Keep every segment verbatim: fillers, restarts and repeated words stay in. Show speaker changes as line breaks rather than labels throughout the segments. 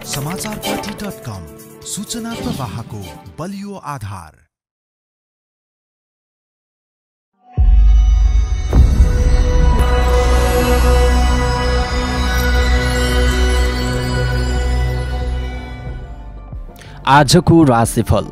समाचारपाटी dot कम, सूचना प्रवाहको बलियो आधार।
आजको राशिफल।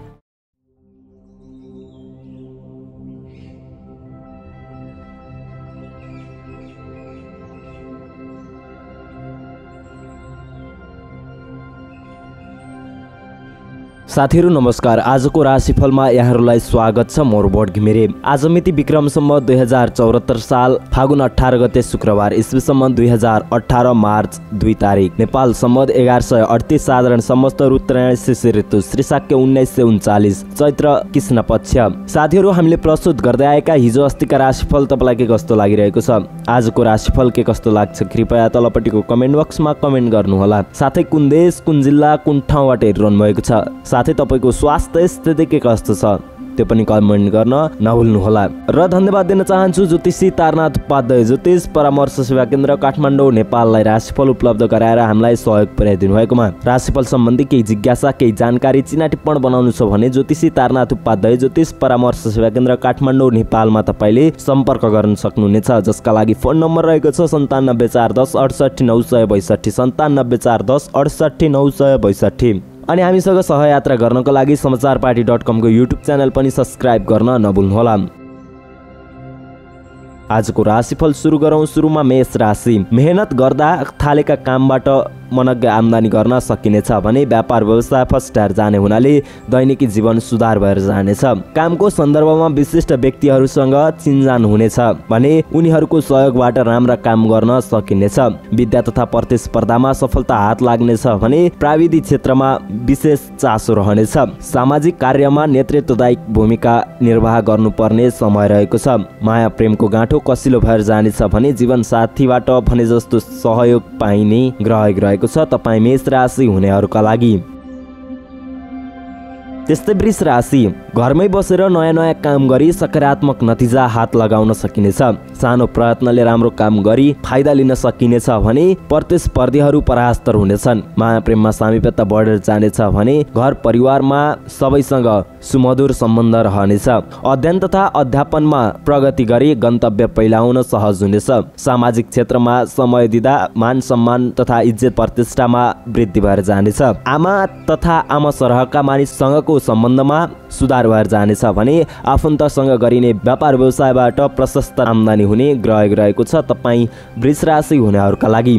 साथीहरु नमस्कार। आजको राशिफलमा यहाँहरूलाई स्वागत छ। म रोबर्ट घिमिरे। आज मिति विक्रमसम्म दुई हजार चौहत्तर साल फागुन अठार गते शुक्रबार, ईस्वीसम्म दुई हजार अठार मार्च दुई तारिक, नेपाल सम्मत एघार सय अडतिस, साधारण समस्त उत्तरायण शिशिर ऋतु, श्रीशाक्य उन्नाइस सय उन्चालिस, चैत्र कृष्ण पक्ष। साथीहरु, हामीले प्रस्तुत गर्दै आएका हिजो अस्तिका राशिफल तपाईलाई के कस्तो लागिरहेको छ? आजको राशिफल के कस्तो लाग्छ? कृपया तलपट्टिको कमेन्ट बक्समा कमेन्ट गर्नुहोला। साथै कुन देश, कुन जिल्ला, कुन ठाउँबाट हेरिरहनु भएको छ, साथै तपाईको स्वास्थ्य स्थिति के कस्तो छ त्यो पनि कमेन्ट गर्न नभुल्नुहोला। र धन्यवाद दिन चाहन्छु ज्योतिषी तारनाथ उपाध्याय ज्योतिष परामर्श सेवा केन्द्र काठमाडौँ नेपाललाई राशिफल उपलब्ध गराएर हामीलाई सहयोग पुर्याइदिनु भएकोमा। राशिफल सम्बन्धी केही जिज्ञासा, केही जानकारी, चिना टिप्पण बनाउनु छ भने ज्योतिषी तारनाथ उपाध्याय ज्योतिष परामर्श सेवा केन्द्र काठमाडौँ नेपालमा तपाईले सम्पर्क गर्न सक्नुहुनेछ, जसका लागि फोन नम्बर रहेको छ सन्तानब्बे चार दस अडसठी नौ सय बैसठी, सन्तानब्बे चार दस अडसठी नौ सय बैसठी। अनि हामीसँग सहयात्रा गर्नको लागि समाचारपाटी डट कम को युट्युब च्यानल पनि सब्स्क्राइब गर्न नभुल्नुहोला। आजको राशिफल सुरु गरौँ। सुरुमा मेष राशि। मेहनत गर्दा थालेका कामबाट मनग्गे आम्दानी गर्न सकिनेछ भने व्यापार व्यवसाय फस्टाएर जाने हुनाले दैनिकी जीवन सुधार भएर जानेछ। कामको सन्दर्भमा विशिष्ट व्यक्तिहरूसँग चिनजान हुनेछ भने उनीहरूको सहयोगबाट राम्रा काम गर्न सकिनेछ। विद्या तथा प्रतिस्पर्धामा सफलता हात लाग्नेछ भने प्राविधिक क्षेत्रमा विशेष चासो रहनेछ। सामाजिक कार्यमा नेतृत्वदायी भूमिका निर्वाह गर्नुपर्ने समय रहेको छ। माया प्रेमको गाँठो कसिलो भएर जानेछ भने जीवन साथीबाट भने जस्तो सहयोग पाइने ग्रह रहेको छ तपाई मेष राशि हुनेहरूका लागि। त्यस्तै वृष राशि। घरमै बसेर नयाँ नयाँ काम गरी सकारात्मक नतिजा हात लगाउन सकिनेछ। सानो प्रयत्नले राम्रो काम गरी फाइदा लिन सकिनेछ भने प्रतिस्पर्धीहरू परास्त हुनेछन्। माया प्रेममा सामिप्यता बढेर जानेछ भने घर परिवारमा सबैसँग सुमधुर सम्बन्ध रहनेछ। अध्ययन तथा अध्यापनमा प्रगति गरी गन्तव्य पहिलाउन सहज हुनेछ। सामाजिक क्षेत्रमा समय दिँदा मान सम्मान तथा इज्जत प्रतिष्ठामा वृद्धि भएर जानेछ। आमा तथा आमा सरहका मानिससँगको सम्बन्धमा सुधार भएर जानेछ भने आफन्तसँग गरिने व्यापार व्यवसायबाट प्रशस्त आम्दानी हुने ग्रह रहेको छ तपाई वृष राशि हुनेहरूका लागि।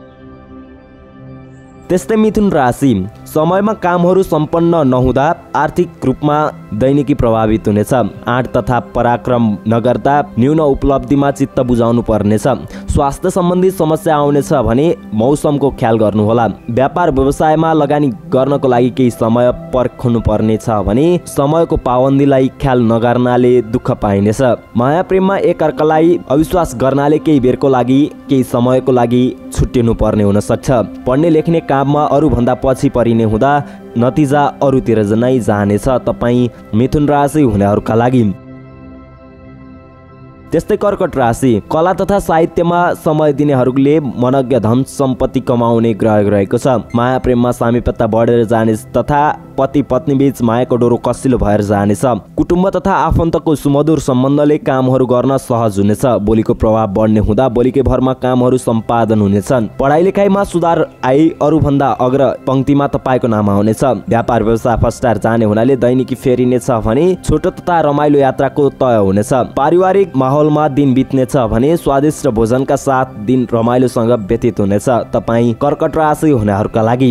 त्यस्तै मिथुन राशि। समयमा कामहरू सम्पन्न नहुँदा आर्थिक रूपमा दैनिकी प्रभावित हुनेछ। आँट तथा पराक्रम नगर्दा न्यून उपलब्धिमा चित्त बुझाउनु पर्नेछ। स्वास्थ्य सम्बन्धी समस्या आउनेछ भने मौसमको ख्याल गर्नुहोला। व्यापार व्यवसायमा लगानी गर्नको लागि केही समय पर्खनु पर्नेछ भने समयको पाबन्दीलाई ख्याल नगर्नाले दुःख पाइनेछ। माया प्रेममा एकअर्कालाई अविश्वास गर्नाले केही बेरको लागि केही समयको लागि छुट्टिनु पर्ने हुन सक्छ। पढ्ने लेख्ने काममा अरूभन्दा पछि परिने हुँदा नतिजा अरूतिर नै जानेछ तपाई मिथुन राशि हुनेहरूका लागि। त्यस्तै कर्कट राशि। कला तथा साहित्यमा समय दिनेहरूले मनज्ञ धन सम्पत्ति कमाउने ग्रह रहेको छ। माया प्रेममा सामिप्यता बढेर जाने तथा पति पत्नी बीच मायाको डोरो कसिलो भएर जानेछ। कुटुम्ब तथा आफन्तको सुमधुर सम्बन्धले कामहरू गर्न सहज हुनेछ। बोलीको प्रभाव बढ्ने हुँदा बोलीकै भरमा कामहरू सम्पादन हुनेछन्। पढाइ लेखाइमा सुधार आई अरूभन्दा अग्र पंक्तिमा तपाईँको नाम आउनेछ। व्यापार व्यवसाय फस्टाएर जाने हुनाले दैनिकी फेरिनेछ भने छोटो तथा रमाइलो यात्राको तय हुनेछ। पारिवारिक माहौलमा दिन बित्नेछ भने स्वादिष्ट भोजनका साथ दिन रमाइलोसँग व्यतीत हुनेछ तपाईँ कर्कट राशि हुनेहरूका लागि।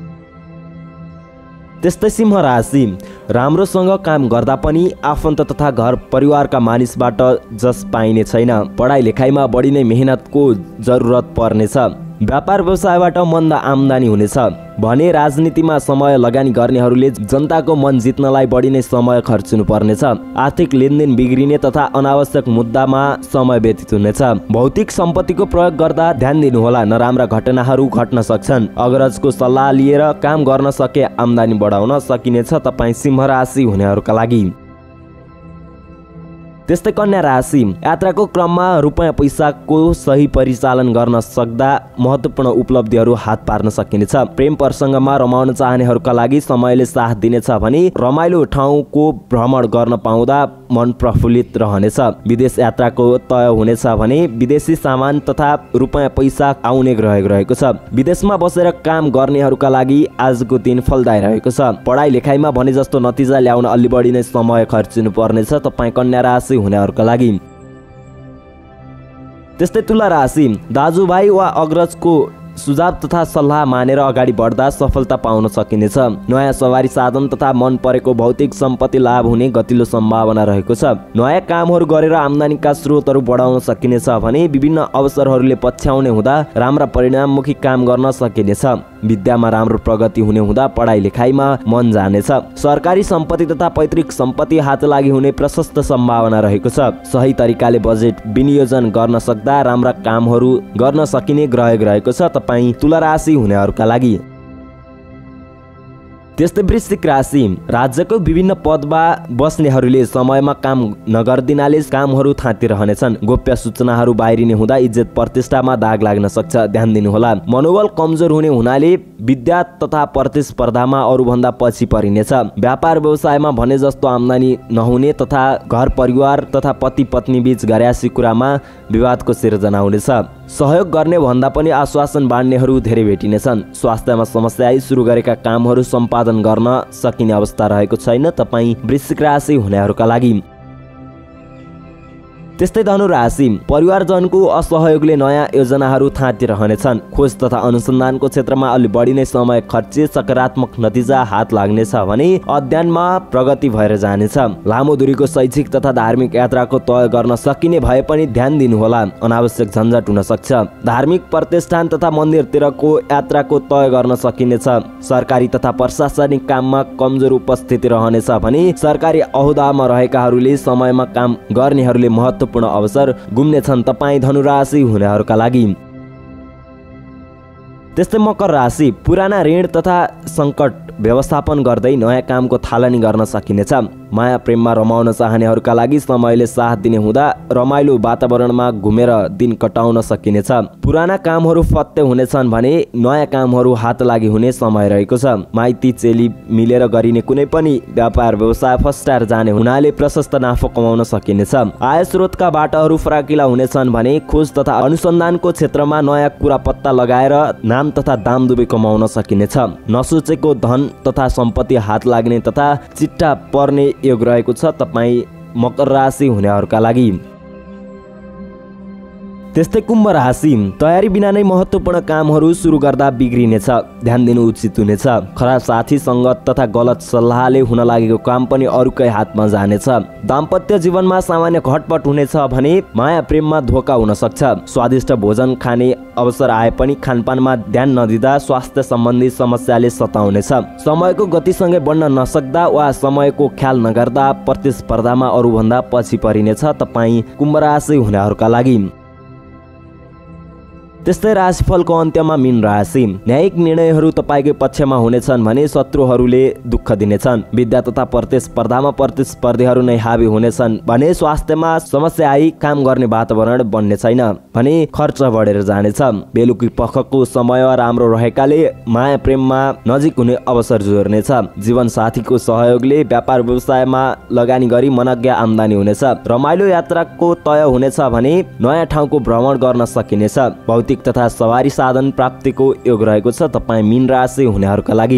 त्यस्तै सिंह राशि। राम्रोसँग काम गर्दा पनि आफन्त तथा घर परिवारका मानिसबाट जस पाइने छैन। पढाइ लेखाइमा बढी नै मेहनतको जरुरत पर्नेछ। व्यापार व्यवसायबाट मन्द आम्दानी हुनेछ भने राजनीतिमा समय लगानी गर्नेहरूले जनताको मन जित्नलाई बढी नै समय खर्चिनु पर्नेछ। आर्थिक लेनदेन बिग्रिने तथा अनावश्यक मुद्दामा समय व्यतीत हुनेछ। भौतिक सम्पत्तिको प्रयोग गर्दा ध्यान दिनुहोला, नराम्रा घटनाहरू घट्न सक्छन्। अग्रजको सल्लाह लिएर काम गर्न सके आम्दानी बढाउन सकिनेछ तपाईँ सिंह राशि हुनेहरूका लागि। त्यस्तै कन्या राशि, यात्राको क्रममा रुपैयाँ पैसाको सही परिचालन गर्न सक्दा महत्त्वपूर्ण उपलब्धिहरू हात पार्न सकिनेछ। प्रेम प्रसङ्गमा रमाउन चाहनेहरूका लागि समयले साथ दिनेछ भने रमाइलो ठाउँको भ्रमण गर्न पाउँदा मन प्रफुल्लित रहनेछ। विदेश यात्राको तय हुनेछ भने विदेशी सामान तथा रुपैयाँ पैसा आउने रहेको छ। विदेशमा बसेर काम गर्नेहरूका लागि आजको दिन फलदायी रहेको छ। पढाइ लेखाइमा भने जस्तो नतिजा ल्याउन अलि बढी नै समय खर्चिनु पर्नेछ तपाईँ कन्या राशि हुनेहरूका लागि। त्यस्तै तुला राशि, दाजुभाइ वा अग्रजको सुझाव तथा सल्लाह मानेर अगाडि बढ्दा सफलता पाउन सकिनेछ। नयाँ सवारी साधन तथा मन परेको भौतिक सम्पत्ति लाभ हुने गतिलो सम्भावना रहेको छ। नयाँ कामहरू गरेर आम्दानीका स्रोतहरू बढाउन सकिनेछ भने विभिन्न अवसरहरूले पछ्याउने हुँदा राम्रा परिणाममुखी काम गर्न सकिनेछ। विद्यामा राम्रो प्रगति हुने हुँदा पढाइ लेखाइमा मन जानेछ। सरकारी सम्पत्ति तथा पैतृक सम्पत्ति हात लागि हुने प्रशस्त सम्भावना रहेको छ। सही तरिकाले बजेट विनियोजन गर्न सक्दा राम्रा कामहरू गर्न सकिने ग्रह रहेको छ तपाईँ तुला राशि हुनेहरूका लागि। त्यस्तै वृश्चिक राशि, राज्यको विभिन्न पदमा बस्नेहरूले समयमा काम नगर्दिनाले कामहरू थाँतिरहनेछन्। गोप्य सूचनाहरू बाहिरिने हुँदा इज्जत प्रतिष्ठामा दाग लाग्न सक्छ, ध्यान दिनुहोला। मनोबल कमजोर हुने हुनाले विद्या तथा प्रतिस्पर्धामा अरूभन्दा पछि परिनेछ। व्यापार व्यवसायमा भने जस्तो आम्दानी नहुने तथा घर परिवार तथा पति पत्नी बीच घर्यासी कुरामा विवादको सिर्जना हुनेछ। सहयोग गर्ने भन्दा पनि आश्वासन बाँड्नेहरू धेरै भेटिनेछन्। स्वास्थ्यमा समस्या आई सुरु गरेका कामहरू सम्पादन गर्न सकिने अवस्था रहेको छैन तपाईँ वृश्चिक राशि हुनेहरूका लागि। त्यस्तै धनु राशि, परिवारजनको असहयोगले नयाँ योजनाहरू थाँतिरहनेछन्। खोज तथा अनुसन्धानको क्षेत्रमा अलि बढी नै समय खर्चे सकारात्मक नतिजा हात लाग्नेछ भने अध्ययनमा प्रगति भएर जानेछ। लामो दूरीको शैक्षिक तथा धार्मिक यात्राको तय गर्न सकिने भए पनि ध्यान दिनुहोला, अनावश्यक झन्झट हुन सक्छ। धार्मिक प्रतिष्ठान तथा मन्दिरतिरको यात्राको तय गर्न सकिनेछ। सरकारी तथा प्रशासनिक काममा कमजोर उपस्थिति रहनेछ भने सरकारी अहोदामा रहेकाहरूले समयमा काम गर्नेहरूले महत्त्व पूर्ण अवसर गुम्नेछन् तपाईँ धनुराशि हुनेहरूका लागि। त्यस्तै मकर राशि, पुराना ऋण तथा सङ्कट व्यवस्थापन गर्दै नयाँ कामको थालनी गर्न सकिनेछ। माया प्रेममा रमाउन चाहनेहरूका लागि समयले साथ दिने हुँदा रमाइलो वातावरणमा घुमेर दिन कटाउन सकिनेछ। पुराना कामहरू फत्ते हुनेछन् भने नयाँ कामहरू हात लागि हुने समय रहेको छ। माइती चेली मिलेर गरिने कुनै पनि व्यापार व्यवसाय फस्टाएर जाने हुनाले प्रशस्त नाफा कमाउन सकिनेछ। आय स्रोतका बाटाहरू फराकिला हुनेछन् भने खोज तथा अनुसन्धानको क्षेत्रमा नयाँ कुरा पत्ता लगाएर नाम तथा दाम दुवै कमाउन सकिनेछ। नसोचेको धन तथा सम्पत्ति हात लाग्ने तथा चिट्टा पर्ने योग रहेको छ तपाईँ मकर राशि हुनेहरूका लागि। त्यस्तै कुम्भ राशि, तयारी बिना नै महत्त्वपूर्ण कामहरू सुरु गर्दा बिग्रिनेछ, ध्यान दिनु उचित हुनेछ। खराब साथी सङ्गत तथा गलत सल्लाहले हुन लागेको काम पनि अरूकै हातमा जानेछ। दाम्पत्य जीवनमा सामान्य घटपट हुनेछ भने माया प्रेममा धोका हुन सक्छ। स्वादिष्ट भोजन खाने अवसर आए पनि खानपानमा ध्यान नदिँदा स्वास्थ्य सम्बन्धी समस्याले सताउनेछ। समयको गतिसँगै बढ्न नसक्दा वा समयको ख्याल नगर्दा प्रतिस्पर्धामा अरूभन्दा पछि परिनेछ तपाईँ कुम्भ राशि हुनेहरूका लागि। त्यस्तै राशिफलको अन्त्यमा मीन राशि, न्यायिक निर्णयहरू तपाईँकै पक्षमा हुनेछन् भने शत्रुहरूले दुःख दिनेछन्। विद्या तथा प्रतिस्पर्धामा प्रतिस्पर्धीहरू नै हावी हुनेछन् भने स्वास्थ्यमा समस्या आई काम गर्ने वातावरण बन्ने छैन भने खर्च बढेर जानेछ। बेलुकी पखको समय राम्रो रहेकाले माया प्रेममा नजिक हुने अवसर जोर्नेछ। जीवन साथीको सहयोगले व्यापार व्यवसायमा लगानी गरी मनज्ञ आम्दानी हुनेछ। रमाइलो यात्राको तय हुनेछ भने नयाँ ठाउँको भ्रमण गर्न सकिनेछ। भौतिक तथा सवारी साधन प्राप्तिको योग रहेको छ तपाईँ मीन राशि हुनेहरूका लागि।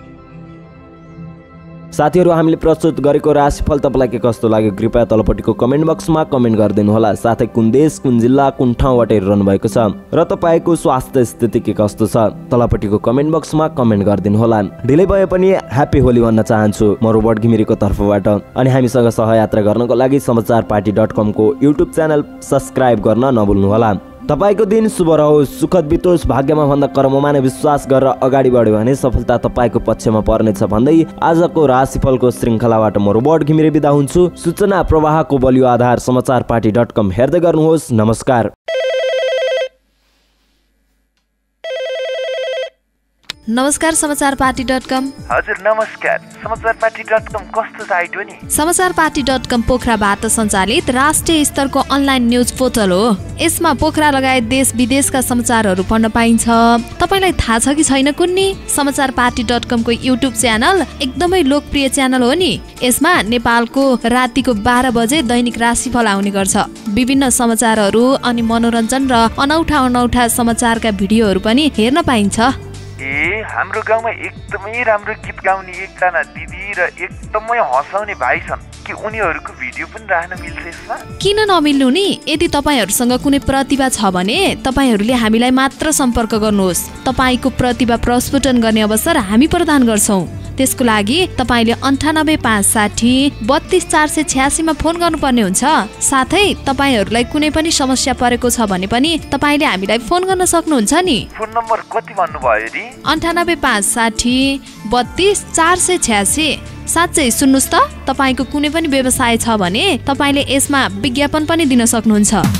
साथीहरू, हामीले प्रस्तुत गरेको राशिफल तपाईँलाई के कस्तो लाग्यो कृपया तलपट्टिको कमेन्ट बक्समा कमेन्ट गरिदिनु होला। साथै कुन देश कुन जिल्ला कुन ठाउँबाट हेरिरहनु भएको छ र तपाईँको स्वास्थ्य स्थिति के कस्तो छ तलपट्टिको कमेन्ट बक्समा कमेन्ट गरिदिनु होला। ढिलै भए पनि ह्याप्पी होली भन्न चाहन्छु म रोबर्ट घिमिरेको तर्फबाट। अनि हामीसँग सहयात्रा गर्नको लागि समाचार पार्टी डट कमको युट्युब च्यानल सब्सक्राइब गर्न नभुल्नुहोला। तपाईँको दिन शुभ रहोस्, सुखद बितोस्, भाग्यमा भन्दा कर्ममा नै विश्वास गरेर अगाडि बढ्यो भने सफलता तपाईँको पक्षमा पर्नेछ भन्दै आजको राशिफलको श्रृङ्खलाबाट म रोबर्ट घिमिरे बिदा हुन्छु। सूचना प्रवाहको बलियो आधार समाचार पार्टी डट कम हेर्दै गर्नुहोस्। नमस्कार।
नमस्कार समाचार पार्टी डट कम।
हजुर नमस्कार। समाचार पार्टी डट कम कस्तो साइट हो नि?
समाचार पार्टी डट कम पोखराबाट सञ्चालित राष्ट्रिय स्तरको अनलाइन न्युज पोर्टल हो। यसमा पोखरा लगायत देश विदेशका समाचारहरू पढ्न पाइन्छ। तपाईलाई थाहा छ कि छैन कुन्नी? समाचार पार्टी डट कम को युट्युब च्यानल एकदमै लोकप्रिय च्यानल हो नि। यसमा नेपालको रातिको बाह्र बजे दैनिक राशिफल आउने गर्छ। विभिन्न समाचारहरू अनि मनोरञ्जन र अनौठा अनौठा समाचारका भिडियोहरू पनि हेर्न पाइन्छ।
ए हाम्रो गाउँमा एकदमै राम्रो गीत गाउने एकजना दिदी र एकदमै हँसाउने भाइ छन् कि उनीहरूको भिडियो पनि राख्न मिल्छ यसमा? किन
नमिल्नु नि? यदि तपाईहरूसँग कुनै प्रतिभा छ भने तपाईहरूले हामीलाई मात्र सम्पर्क गर्नुहोस्। तपाईँको प्रतिभा प्रस्फुटन गर्ने अवसर हामी प्रदान गर्छौँ। त्यसको लागि तपाईँले अन्ठानब्बे पाँच साठी बत्तीस चार सय छ्यासीमा फोन गर्नुपर्ने हुन्छ। साथै तपाईँहरूलाई कुनै पनि समस्या परेको छ भने पनि तपाईँले हामीलाई फोन गर्न सक्नुहुन्छ नि।
फोन नम्बर कति भन्नुभयो रे?
अन्ठानब्बे पाँच साठी बत्तीस चार सय छ्यासी। साँच्चै सुन्नुहोस् त, तपाईँको कुनै पनि व्यवसाय छ भने तपाईँले यसमा विज्ञापन पनि दिन सक्नुहुन्छ।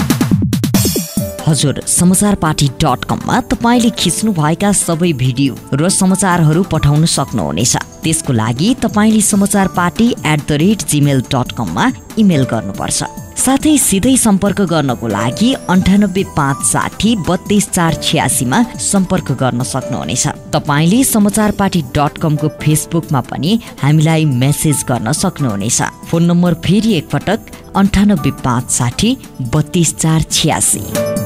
हजुर, समाचार पार्टी डट कममा तपाईँले खिच्नु भएका सबै भिडियो र समाचारहरू पठाउन सक्नुहुनेछ। त्यसको लागि तपाईँले Samachar party at the rate Gmail dot कममा इमेल गर्नुपर्छ। साथै सिधै सम्पर्क गर्नको लागि अन्ठानब्बे पाँच साठी बत्तीस चार छ्यासीमा सम्पर्क गर्न सक्नुहुनेछ। तपाईँले समाचार पार्टी डट कमको फेसबुकमा पनि हामीलाई मेसेज गर्न सक्नुहुनेछ। फोन नम्बर फेरि एकपटक अन्ठानब्बे पाँच साठी बत्तीस चार छ्यासी।